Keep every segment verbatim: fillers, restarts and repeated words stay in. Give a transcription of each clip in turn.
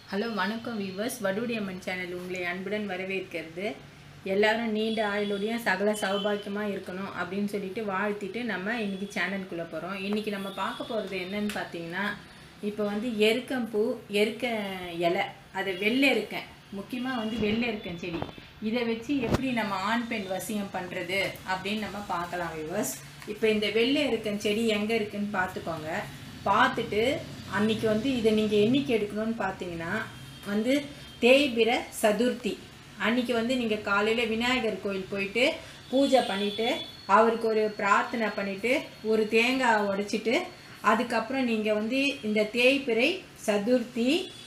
Hello வணக்கம் viewers, வடுவுடைய அம்மன் channel உங்களை அன்புடன் வரவேற்கிறது. எல்லாரும் நீண்ட ஆயுளுடையும் சகல சௌபாக்கியமாக இருக்கணும் அப்படின்னு சொல்லிட்டு வாழ்த்திட்டு நம்ம இன்றைக்கி சேனலுக்குள்ளே போகிறோம். இன்றைக்கி நம்ம பார்க்க போகிறது என்னன்னு பார்த்தீங்கன்னா, இப்போ வந்து எருக்கம்பூ, எருக்க இலை, அதை வெள்ளை எருக்கன், முக்கியமாக வந்து வெள்ளை எருக்கன் செடி, இதை வச்சு எப்படி நம்ம ஆண் பெண் வசியம் பண்ணுறது அப்படின்னு நம்ம பார்க்கலாம் வியூவர்ஸ். இப்போ இந்த வெள்ளை எருக்கன் செடி எங்கே இருக்குதுன்னு பார்த்துக்கோங்க. பார்த்துட்டு அன்றைக்கி வந்து இதை நீங்கள் என்றைக்கு எடுக்கணும்னு பார்த்தீங்கன்னா வந்து தேய்பிர சதுர்த்தி அன்றைக்கி வந்து நீங்கள் காலையில் விநாயகர் கோயில் போயிட்டு பூஜை பண்ணிவிட்டு அவருக்கு ஒரு பிரார்த்தனை பண்ணிவிட்டு ஒரு தேங்காய் உடைச்சிட்டு அதுக்கப்புறம் நீங்கள் வந்து இந்த தேய்பிரை சதுர்த்தி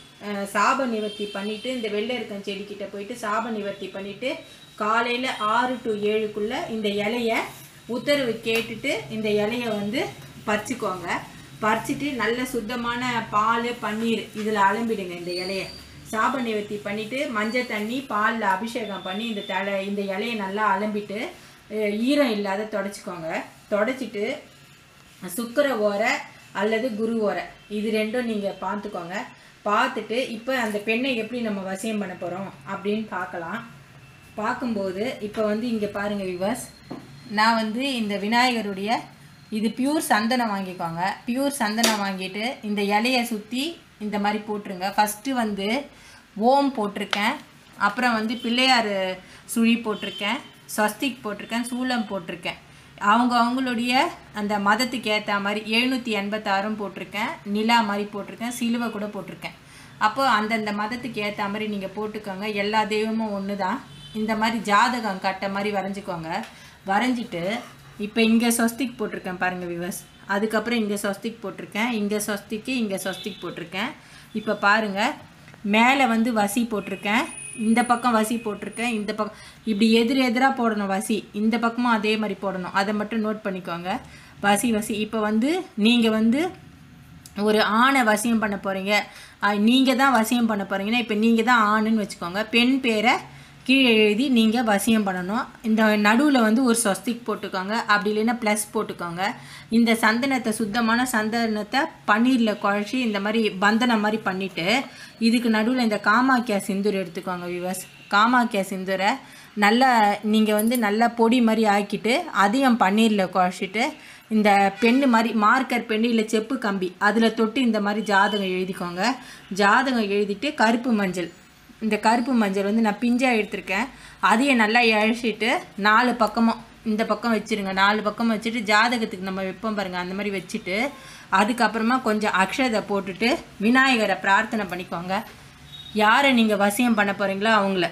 சாப நிவர்த்தி பண்ணிவிட்டு இந்த வெள்ளை எருக்கன் செடிக்கிட்ட போயிட்டு சாப நிவர்த்தி பண்ணிவிட்டு காலையில் ஆறு டு ஏழுக்குள்ளே இந்த இலையை உத்தரவு கேட்டுட்டு இந்த இலையை வந்து பறிச்சுக்கோங்க. பறிச்சிட்டு நல்ல சுத்தமான பால் பன்னீர் இதில் அலம்பிடுங்க. இந்த இலையை சாப நிவர்த்தி பண்ணிவிட்டு மஞ்சள் தண்ணி பாலில் அபிஷேகம் பண்ணி இந்த தலை இந்த இலையை நல்லா அலம்பிட்டு ஈரம் இல்லாத தொடச்சிக்கோங்க. தொடச்சிட்டு சுக்கிர ஓரை அல்லது குரு ஓரை இது ரெண்டும் நீங்கள் பார்த்துக்கோங்க. பார்த்துட்டு இப்போ அந்த பெண்ணை எப்படி நம்ம வசியம் பண்ண போகிறோம் அப்படின்னு பார்க்கலாம். பார்க்கும்போது இப்போ வந்து இங்கே பாருங்கள் வியூவர்ஸ், நான் வந்து இந்த விநாயகருடைய இது பியூர் சந்தனம் வாங்கிக்கோங்க. பியூர் சந்தனம் வாங்கிட்டு இந்த இலையை சுற்றி இந்த மாதிரி போட்டுருங்க. ஃபஸ்ட்டு வந்து ஓம் போட்டிருக்கேன், அப்புறம் வந்து பிள்ளையார் சுழி போட்டிருக்கேன், ஸ்வஸ்திக் போட்டிருக்கேன், சூலம் போட்டிருக்கேன். அவங்க அவங்களுடைய அந்த மதத்துக்கு ஏற்ற மாதிரி எழுநூற்றி எண்பத்தாறும் போட்டிருக்கேன், நிலா மாதிரி போட்டிருக்கேன், சிலுவை கூட போட்டிருக்கேன். அப்போ அந்தந்த மதத்துக்கு ஏற்ற மாதிரி நீங்கள் போட்டுக்கோங்க. எல்லா தெய்வமும் ஒன்று தான். இந்த மாதிரி ஜாதகம் கட்ட மாதிரி வரைஞ்சிக்கோங்க. வரைஞ்சிட்டு இப்போ இங்கே ஸ்வஸ்திக் போட்டிருக்கேன் பாருங்கள் வியூவர்ஸ். அதுக்கப்புறம் இங்கே ஸ்வஸ்திக் போட்டிருக்கேன், இங்கே ஸ்வஸ்திக்கு, இங்கே ஸ்வஸ்திக் போட்டிருக்கேன். இப்போ பாருங்கள், மேலே வந்து வசி போட்டிருக்கேன், இந்த பக்கம் வசி போட்டிருக்கேன், இந்த பக்கம் இப்படி எதிர் எதிராக போடணும் வசி, இந்த பக்கமும் அதே மாதிரி போடணும். அதை மட்டும் நோட் பண்ணிக்கோங்க. வசி வசி இப்போ வந்து நீங்கள் வந்து ஒரு ஆணை வசியம் பண்ண போகிறீங்க, நீங்கள் தான் வசியம் பண்ண போகிறீங்கன்னா இப்போ நீங்கள் தான் ஆணுன்னு வச்சுக்கோங்க. பெண் பேரை கீழே எழுதி நீங்கள் வசியம் பண்ணணும். இந்த நடுவில் வந்து ஒரு ஸ்வஸ்திக் போட்டுக்கோங்க, அப்படி இல்லைன்னா ப்ளஸ் போட்டுக்கோங்க. இந்த சந்தனத்தை சுத்தமான சந்தனத்தை பன்னீரில் குழச்சி இந்த மாதிரி பந்தனம் மாதிரி பண்ணிவிட்டு இதுக்கு நடுவில் இந்த காமாக்கியா சிந்தூர் எடுத்துக்கோங்க வியூவர்ஸ். காமாக்கியா சிந்தூரை நல்லா நீங்கள் வந்து நல்லா பொடி மாதிரி ஆக்கிட்டு அதையும் பன்னீரில் குழச்சிட்டு இந்த பெண்ணு மாதிரி மார்க்கர் பெண்ணு இல்லை செப்பு கம்பி அதில் தொட்டு இந்த மாதிரி ஜாதகம் எழுதிக்கோங்க. ஜாதகம் எழுதிட்டு கருப்பு மஞ்சள், இந்த கருப்பு மஞ்சள் வந்து நான் பிஞ்சாக எடுத்திருக்கேன், அதையும் நல்லா இழைச்சிட்டு நாலு பக்கமும் இந்த பக்கம் வச்சுருங்க. நாலு பக்கம் வச்சுட்டு ஜாதகத்துக்கு நம்ம வைப்போம் பாருங்கள், அந்த மாதிரி வச்சுட்டு அதுக்கப்புறமா கொஞ்சம் அக்ஷதை போட்டுட்டு விநாயகரை பிரார்த்தனை பண்ணிக்கோங்க. யாரை நீங்கள் வசியம் பண்ண போகிறீங்களோ அவங்கள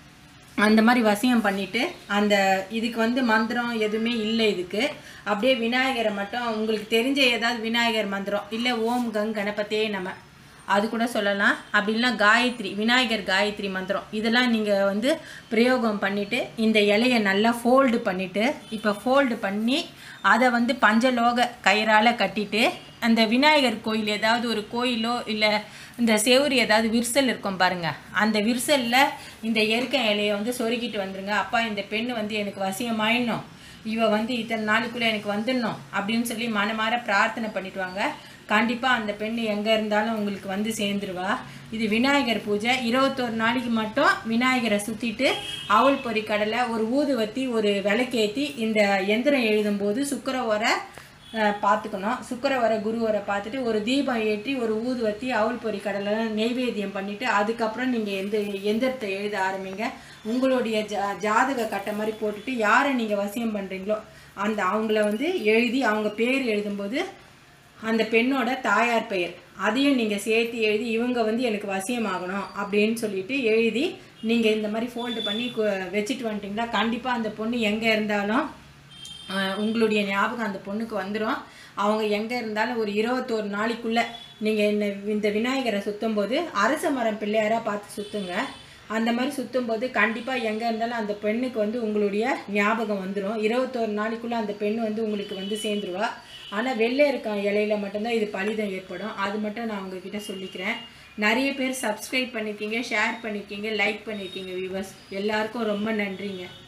அந்த மாதிரி வசியம் பண்ணிவிட்டு அந்த இதுக்கு வந்து மந்திரம் எதுவுமே இல்லை இதுக்கு. அப்படியே விநாயகரை மட்டும் உங்களுக்கு தெரிஞ்ச ஏதாவது விநாயகர் மந்திரம் இல்லை ஓம் கங் கணபதியே நம அது கூட சொல்லலாம். அப்படின்னா காயத்ரி, விநாயகர் காயத்ரி மந்திரம் இதெல்லாம் நீங்கள் வந்து பிரயோகம் பண்ணிவிட்டு இந்த இலையை நல்லா ஃபோல்டு பண்ணிவிட்டு இப்போ ஃபோல்டு பண்ணி அதை வந்து பஞ்சலோக கயிறால் கட்டிட்டு அந்த விநாயகர் கோயில் ஏதாவது ஒரு கோயிலோ இல்லை இந்த செவுரி ஏதாவது விரிசல் இருக்கும் பாருங்கள், அந்த விரிசலில் இந்த எருக்க இலையை வந்து சொருகிட்டு வந்துடுங்க. அப்பா இந்த பெண்ணு வந்து எனக்கு வசியமாயிடணும், இவ வந்து இத்தனை நாளைக்குள்ளே எனக்கு வந்துடணும் அப்படின்னு சொல்லி மனமாற பிரார்த்தனை பண்ணிட்டு வாங்க. கண்டிப்பாக அந்த பெண் எங்கே இருந்தாலும் உங்களுக்கு வந்து சேர்ந்துருவா. இது விநாயகர் பூஜை. இருபத்தொரு நாளைக்கு மட்டும் விநாயகரை சுற்றிட்டு அவல் பொறி கடலை ஒரு ஊதுவத்தி ஒரு விளக்கேற்றி இந்த எந்திரம் எழுதும்போது சுக்கிர ஓரை பார்த்துக்கணும். சுக்கிர ஓரை குரு ஓரை பார்த்துட்டு ஒரு தீபம் ஏற்றி ஒரு ஊதுவத்தி அவல் பொறி கடலை நெய்வேத்தியம் பண்ணிவிட்டு அதுக்கப்புறம் நீங்கள் எந்த எந்திரத்தை எழுத ஆரம்பிங்க. உங்களுடைய ஜா ஜாதக கட்ட மாதிரி போட்டுட்டு யாரை நீங்கள் வசியம் பண்ணுறீங்களோ அந்த அவங்கள வந்து எழுதி அவங்க பேர் எழுதும்போது அந்த பெண்ணோட தாயார் பெயர் அதையும் நீங்கள் சேர்த்து எழுதி இவங்க வந்து எனக்கு வசியமாகணும் அப்படின்னு சொல்லிட்டு எழுதி நீங்கள் இந்த மாதிரி ஃபோல்டு பண்ணி வச்சுட்டு வந்துட்டிங்களா கண்டிப்பாக அந்த பொண்ணு எங்கே இருந்தாலும் உங்களுடைய ஞாபகம் அந்த பொண்ணுக்கு வந்துடும். அவங்க எங்கே இருந்தாலும் ஒரு இருபத்தோரு நாளைக்குள்ளே நீங்கள் இந்த இந்த விநாயகரை சுற்றும் போது அரச மரம் பிள்ளையாராக பார்த்து சுற்றுங்க. அந்த மாதிரி சுற்றும் போது கண்டிப்பாக எங்கே இருந்தாலும் அந்த பெண்ணுக்கு வந்து உங்களுடைய ஞாபகம் வந்துடும். இருபத்தோரு நாளைக்குள்ளே அந்த பெண் வந்து உங்களுக்கு வந்து சேர்ந்துருவா. ஆனால் வெள்ளை இருக்க இலையில மட்டும்தான் இது பலிதம் ஏற்படும். அது மட்டும் நான் உங்ககிட்ட சொல்லிக்கிறேன். நிறைய பேர் சப்ஸ்கிரைப் பண்ணியிருக்கீங்க, ஷேர் பண்ணியிருக்கீங்க, லைக் பண்ணியிருக்கீங்க வியூவர்ஸ். எல்லாருக்கும் ரொம்ப நன்றிங்க.